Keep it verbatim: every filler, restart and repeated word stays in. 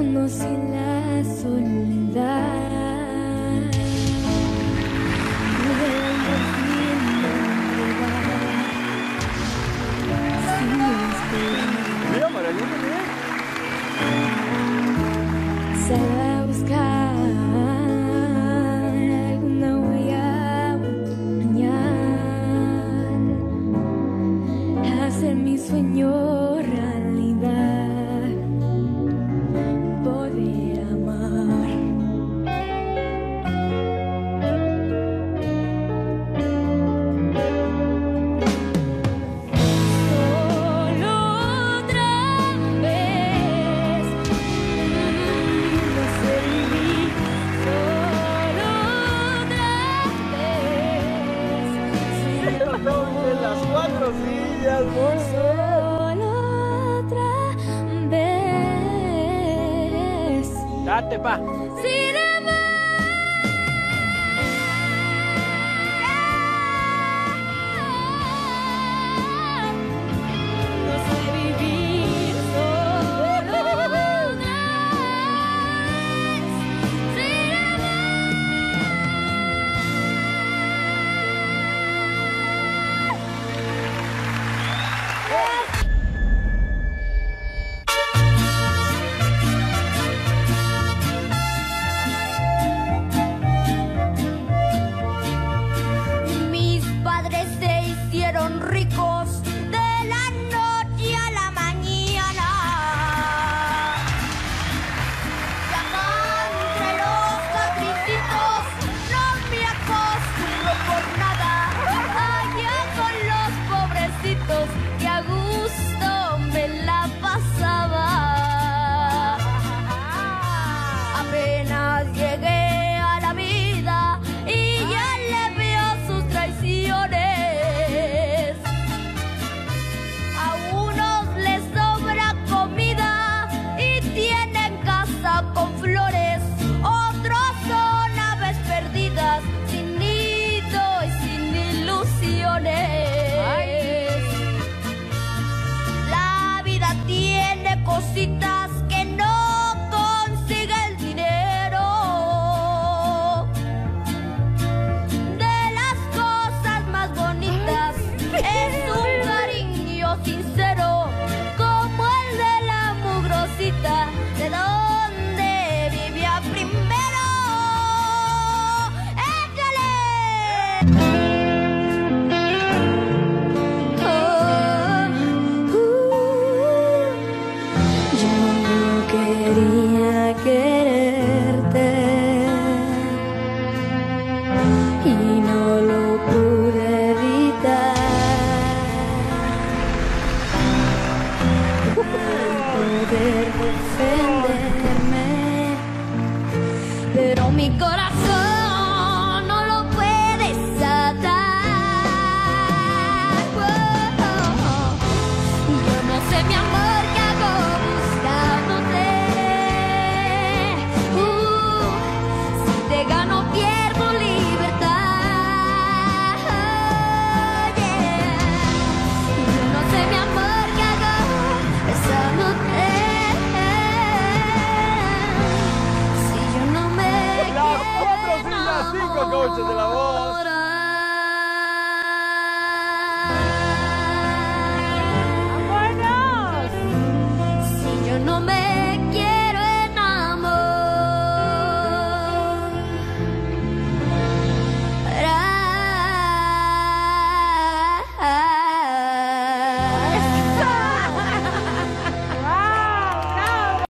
mundo sin la soledad. Pudiendo al fin entregar sin esperar. Mira, Maravilla, mira. Sal a buscar alguna huella mañana, hacer mi sueño realidad, poder amar. Solo otra vez no sé vivir, solo otra vez. De las cuatro sillas, bolsa. Solo otra vez. Date, pa. Sin amar, no sé vivir, solo otra vez. Sin mis padres se hicieron ricos de la noche a la mañana. Y acá entre los catricitos no me acostumbro por nada. Allá con los pobrecitos que a gusto me la pasaba. Apenas llegué a la vida y ya le veo sus traiciones. A unos les sobra comida y tienen casa con flores. Otros son aves perdidas, sin nido y sin ilusiones. La vida tiene cositas que no consigue el dinero. De las cosas más bonitas es un cariño sincero, como el de la mugrosita, de donde vivía primero. ¡Échale! Oh, uh, yo no quería quererte y no lo pude evitar. Poder defender